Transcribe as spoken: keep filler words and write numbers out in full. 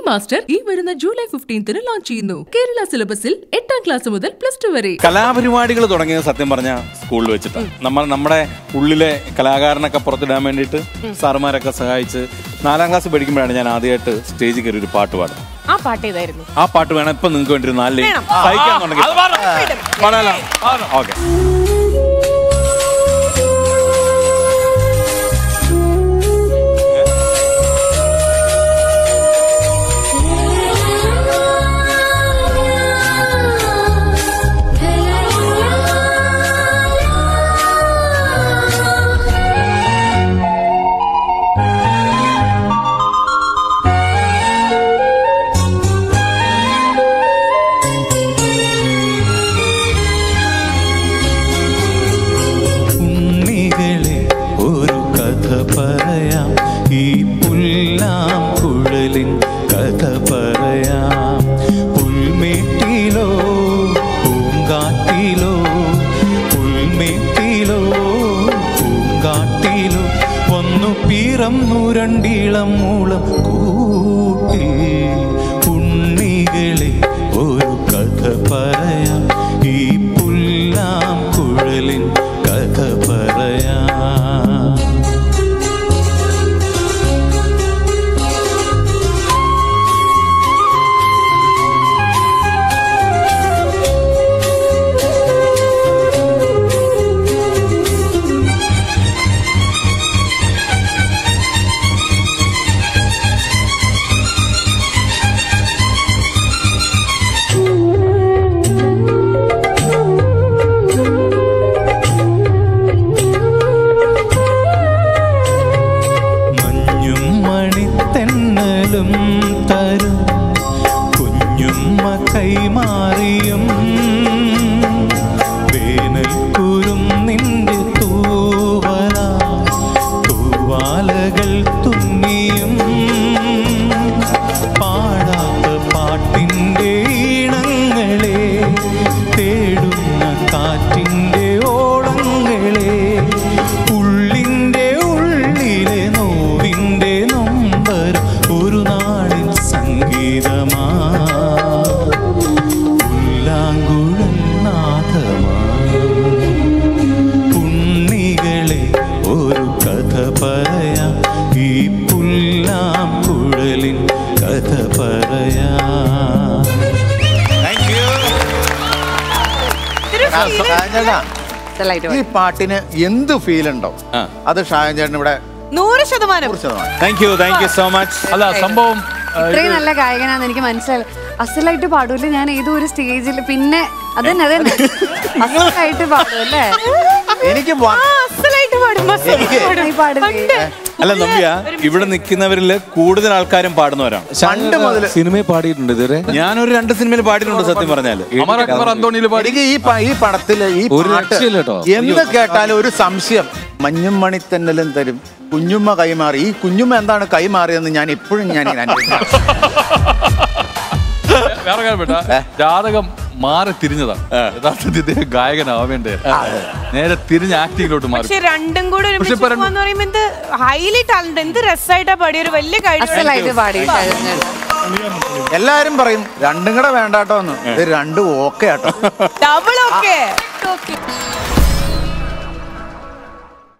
Master ഈ വരുന്ന July ഫിഫ്റ്റീൻത്തിന് launch ചെയ്യുന്നു. കേരള സിലബസിൽ എട്ടാം ക്ലാസ് മുതൽ പ്ലസ് ടു വരെ. കലാപരിപാടികൾ തുടങ്ങിയത് സത്യം പറഞ്ഞ സ്കൂളിൽ വെച്ചിട്ടാണ്. നമ്മൾ നമ്മുടെ ഉള്ളിലെ കലാകാരനൊക്കെ പുറത്തിടാൻ വേണ്ടിയിട്ട് സാറുമാരൊക്കെ സഹായിച്ച് നാലാം ക്ലാസ് പഠിക്കുമ്പോഴാണ് ഞാൻ ആദ്യമായിട്ട് സ്റ്റേജിൽ കയറി ഒരു പാട്ട് പാടുന്നത്. ആ പാട്ട് ഏതായിരുന്നു? ആ പാട്ട് വേണം ഇപ്പൊ നിങ്ങൾക്ക് വേണ്ടി ഒരു നാല് സഹിക്കാന്നുണ്ടെങ്കിൽ പാടാലോ? ഓക്കെ. നൂരണ്ടീളം മൂളം കൂട്ടി ഉണ്ണികളെ ഒരു കഥ പറയാം, ഈ പുല്ലാം കുഴലിൻ കഥ പറയാം. തരും കുഞ്ഞുമ്മ കൈമാറിയും വേനൽ കുരും നിന്റെ തൂവല തൂവാലകൾ തുന്നിയും പാടാത്ത പാട്ടിൻ്റെ ഈണങ്ങളെ തേടുന്ന കാറ്റിൻ്റെ ഓളങ്ങളെ ഉള്ളിൻ്റെ ഉള്ളിലെ നോവിൻ്റെ നൊമ്പരം ഒരു നാളിൻ സംഗീതമാ പുല്ലാങ്കുഴൽ നാദമാ. ഉണ്ണികളെ ഒരു കഥ പറയാം, ഈ പുല്ലാം കുഴലിൻ കഥ പറയാം. ഈ പാട്ടിന് എന്ത് ഫീൽ ഉണ്ടോ അത് ഷായൻ ചേട്ടൻ ഇവിടെ നൂറ് ശതമാനം. Thank you thank you so much. അല്ല സംഭവം ഇത്രയും നല്ല ഗായകനാന്ന് എനിക്ക് മനസ്സിലായി. അസലായിട്ട് പാടൂല്ലേ? ഞാൻ ഏതോ ഒരു സ്റ്റേജിൽ പിന്നെ അതന്നെ അതന്നെ അസലായിട്ട് പാടും അല്ലേ? എനിക്ക് അല്ല നമ്പ്യ, ഇവിടെ നിൽക്കുന്നവരില് കൂടുതൽ ആൾക്കാരും പാടുന്നവരാണ്. പണ്ട് മുതൽ സിനിമയിൽ പാടിയിട്ടുണ്ട് ഇതുവരെ. ഞാനൊരു രണ്ട് സിനിമയിൽ പാടിയിട്ടുണ്ട് സത്യം പറഞ്ഞാല്. എനിക്ക് ഈ ഈ പടത്തില് ഈ എന്ത് കേട്ടാലും ഒരു സംശയം. മഞ്ഞും മണിത്തന്നലും തരും കുഞ്ഞുമ്മ കൈമാറി. ഈ കുഞ്ഞുമ്മ എന്താണ് കൈമാറിയെന്ന് ഞാൻ ഇപ്പോഴും ഞാൻ ജാതകം മാറി തിരിഞ്ഞതാണ്. യഥാർത്ഥത്തിൽ ഇദ്ദേഹം ഗായകനാവേണ്ടേ, നേരെ തിരിഞ്ഞ ആക്ടിങ്ങിലോട്ട് മാറി. പക്ഷെ രണ്ടും കൂടെ ഹൈലി ടാലന്റ്. എന്ത് രസമായിട്ടാ പാടിയ ഒരു വലിയ കാര്യം. എല്ലാരും പറയും രണ്ടും കൂടെ വേണ്ടാട്ടോ എന്ന്. ഇത് രണ്ടും ഓക്കെ ആട്ടോ. Double okay.